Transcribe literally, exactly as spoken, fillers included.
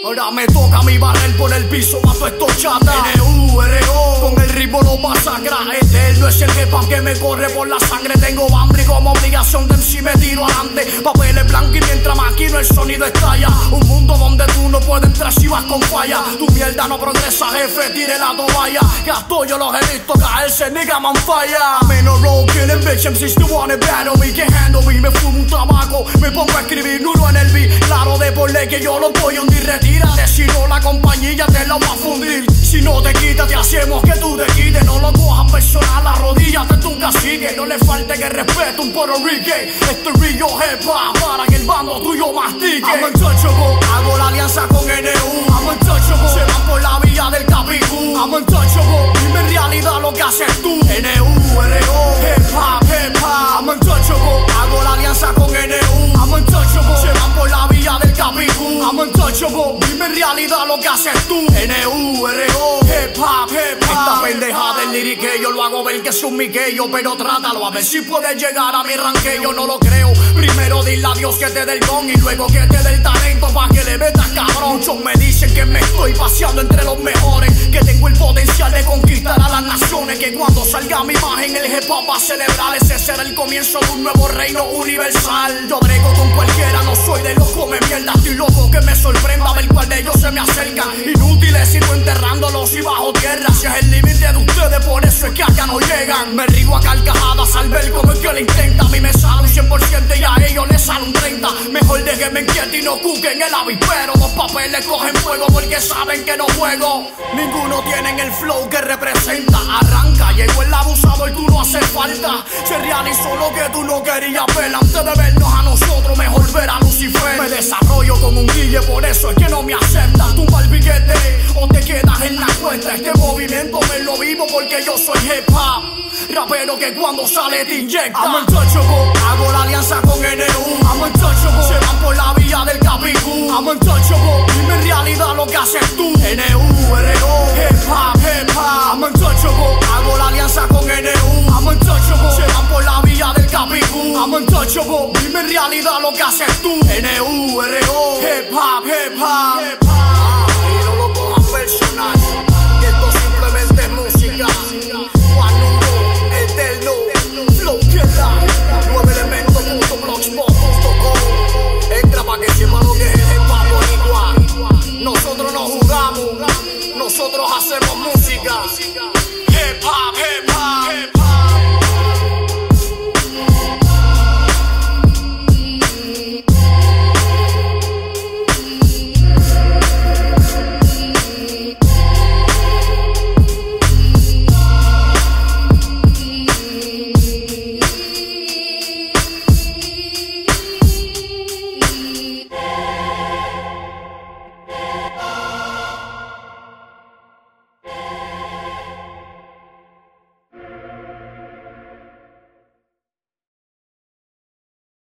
Ahora me toca a mi barrer por el piso, mato estos chatas. N U R O, con el ritmo lo masacra. Eterno es el hip-hop que me corre por la sangre. Tengo hambre y como obligación de M C me tiro adelante. Papeles blancos y mientras maquino el sonido estalla. Un mundo donde tú no puedes entrar si vas con falla. Tu mierda no progresa, jefe, tire la toalla. Gasto yo los he visto caerse, nigga, man falla. Menos roll killing bitch, M Cs still wanna battle me. Can't handle me, me fumo un tabaco. Me pongo a escribir nulo en el beat. Claro de por ley que yo lo voy a hundir. Retírate, si no la compañía te la va a fundir. Si no te quitas, te hacemos que tú te quites. No lo cojas personal, las rodillas de tu cacique. No le falte que respeto un Puerto Rican. Esto es Rio hip hop para que el bando tuyo mastique. I'm untouchable, hago la alianza con N U. I'm untouchable, se van por la vía del Capicú. I'm untouchable, dime en realidad lo que haces tú. N U R O, hip hop, hip hop. I'm untouchable, hago la alianza con N U. I'm untouchable, se van por la vía del Capicú. I'm untouchable, dime en realidad lo que haces tú. N U R O, hip hop, hip hop. Esta pendeja del liriqueo lo hago ver que es un miquello, pero trátalo a ver si puedes llegar a mi ranqueo. No lo creo, primero dile a Dios que te dé el don y luego que te dé el talento pa' que le metas, cabrón. Muchos me dicen que me estoy paseando entre los mejores, que tengo el potencial de conquistar a las naciones, que cuando salga mi imagen el hip hop va a celebrar. Ese será el comienzo de un nuevo reino universal. Yo brego con cualquiera, no soy de los come mierda. Estoy loco que me sorprenda ver cuál de ellos se me acerca. Inútiles sigo enterrándolos y bajo tierra. Si es el límite de ustedes, por eso es que acá no llegan. Me río a carcajadas al ver cómo es que lo intenta. A mí me sale un cien por ciento y a ellos les sale un treinta. Mejor déjenme inquieto y no cuquen el avispero. Los papeles cogen fuego porque saben que no juego. Ninguno tiene el flow que representa. Arranca, llegó el abusador, tú no hace falta. Se realizó lo que tú no querías ver. Antes de vernos a nosotros, mejor ver a Lucifer. Me desarrollo como un guille, por eso es que no me aceptan. Tumba el billete o te quedas en la cuenta. Este movimiento me lo vivo porque yo soy hip hop. Rapero que cuando sale te inyecta. I'm untouchable, hago la alianza con N U. I'm untouchable, se van por la vía del Capicú. I'm untouchable, dime en realidad lo que haces tú. N U R O, hip hop, hip hop. I'm untouchable, hago la alianza con N U. I'm untouchable, se van por la vía del Capicú. I'm untouchable, dime en realidad lo que haces tú. N U R O, hip hop, hip hop, hip hop.